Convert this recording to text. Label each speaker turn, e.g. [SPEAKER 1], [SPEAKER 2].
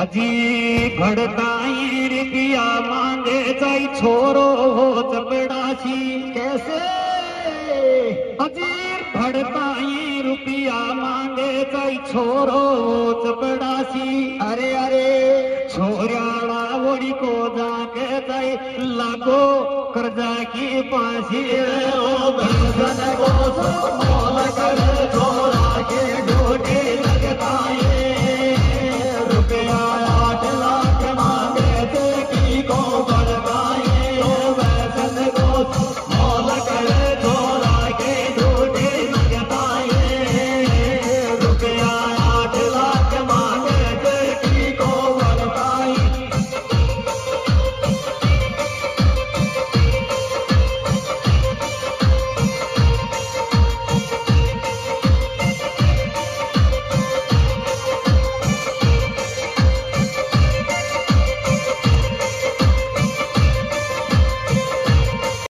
[SPEAKER 1] अजी भड़काई रुपया मांगे जाई छोरो हो चपड़ासी कैसे अजी भड़काई रुपया मांगे जाई छोरो हो चपड़ासी अरे अरे छोराड़ा वोड़ी को जाके जाई लागो कर्जा की पासी ओ भगवान को